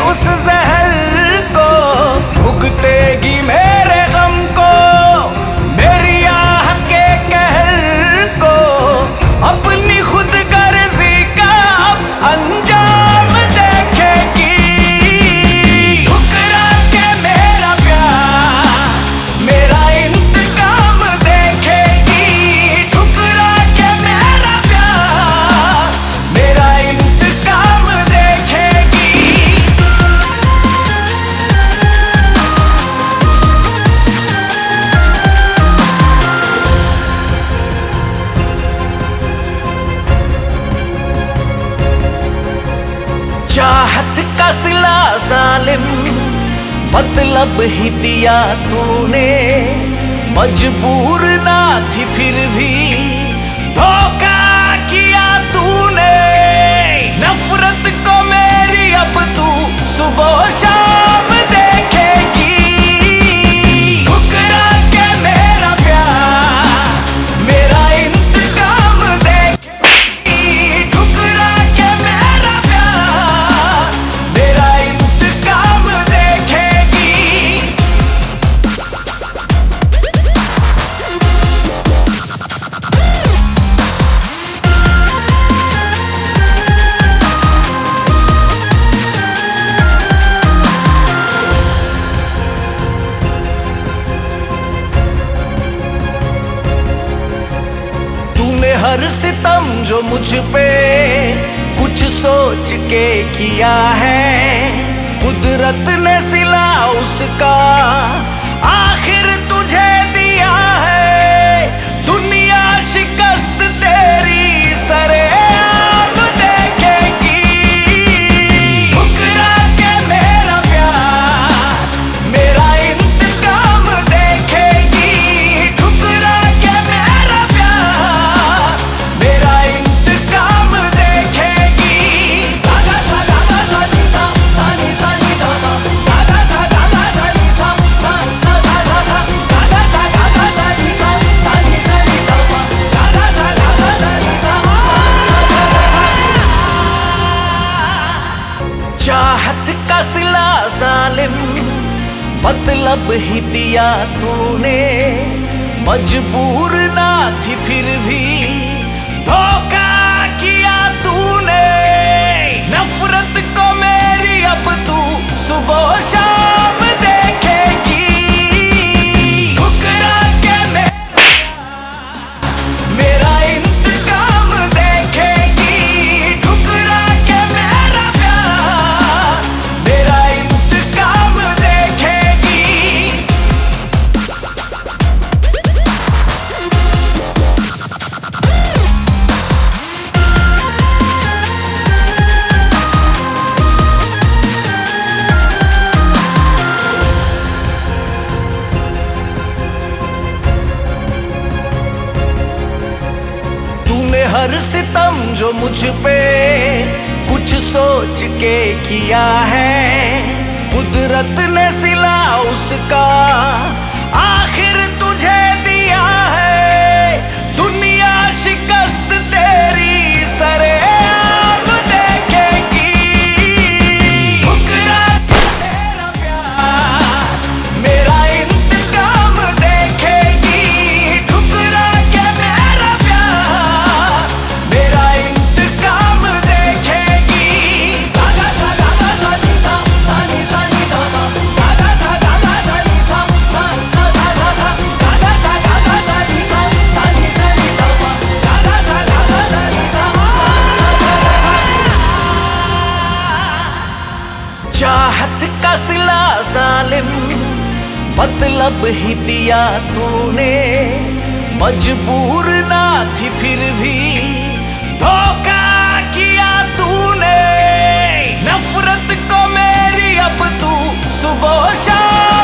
उस जहर को, भुगतेगी मेरे गम को, मेरी आह के कहर को, अपनी खुद गर्जी का अब अंजाम देखेगी। ठुकरा के मेरा प्यार मेरा इंतकाम देखेगी। ठुकरा के मेरा प्यार मेरा इंतकाम देखेगी। चाहत का सिला जालिम मतलब ही दिया तूने, मजबूर ना थी फिर भी धोखा किया तूने। नफरत को मेरी अब तू सुबह शाम देखेगी। ठुकरा के मेरा प्यार मेरा इंतकाम देखेगी। ठुकरा के मेरा प्यार मेरा इंतकाम देखेगी। तूने हर सितम जो मुझ पे कुछ सोच के किया है, कुदरत ने सिला उसका आखिर तुझे दिया है। दुनिया शिकस्त तेरी सरेआम देखेगी। ठुकरा के मेरा प्यार मेरा इंतकाम देखेगी। ठुकरा के मेरा प्यार मेरा इंतकाम देखेगी। दादा सा दादा सा नी सा सा नी सा नी दादा, दादा सा दादा सा नी सा सा सा सा सा सा, दादा सा दादा सा नी सा सा नी सा नी दादा, दादा सा दादा सा नी सा सा सा सा सा। चाहत का सिला जालिम मतलब ही दिया तूने, मजबूर ना थी फिर भी धोखा किया तूने। नफरत को मेरी अब तू सुबह शाम देखेगी। ठुकरा के मेरा इंतकाम देखेगी। ठुकरा के मेरा प्यार मेरा इंतकाम देखेगी। तूने हर सितम जो मुझ पे कुछ सोच के किया है, कुदरत ने सिला उसका आखिर तुझे दिया है। दुनिया शिकस्त तेरी सरेआम देखेगी। ठुकरा के मेरा प्यार मेरा इंतकाम देखेगी। ठुकरा के मेरा प्यार मेरा इंतकाम देखेगी। दादा सा दादा सा नी सा सा नी सा नी दादा, दादा सा दादा सा नी सा सा सा सा सा सा, दादा सा दादा सा नी सा सा नी सा नी दादा, दादा सा दादा सा नी सा सा सा सा सा। चाहत का सिला जालिम मतलब ही दिया तूने, मजबूर ना थी फिर भी धोखा किया तूने। नफरत को मेरी अब तू सुबह शाम